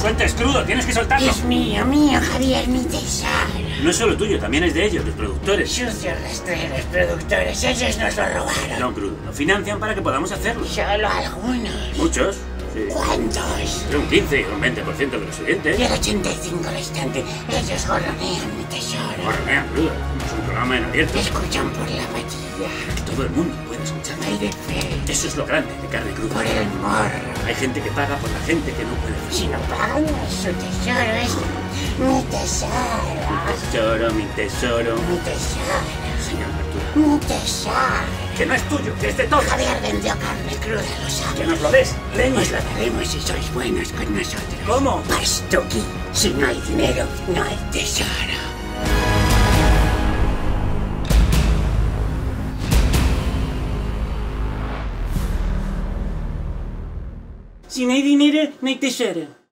sueltes, Crudo, tienes que soltarlo. Es mío, Javier, mi tesoro. No es solo tuyo, también es de ellos, los productores. Sucios rastreros productores, ellos nos lo robaron. No, Crudo, lo financian para que podamos hacerlo. Solo algunos. Muchos. Sí. ¿Cuántos? Un 15 o un 20% de los oyentes. Y el 85 restante, ellos gorronean mi tesoro. Gorronean, Crudo. Es un programa en abierto. Escuchan por la patilla. Todo el mundo puede escuchar. Hay de fe. Eso es lo grande de Carne Cruda. Por el morro. Hay gente que paga por la gente que no puede. Si no pagan, su tesoro es mi tesoro. Mi tesoro. Mi tesoro. Señor Arturo. Mi tesoro. Que no es tuyo, que es de todos. Javier vendió carne cruda, lo sabes. Que nos lo des, leña. Os lo daremos si sois buenos con nosotros. ¿Cómo? Pastuqui. Si no hay dinero, no hay tesoro. Si no hay dinero, no hay tesoro.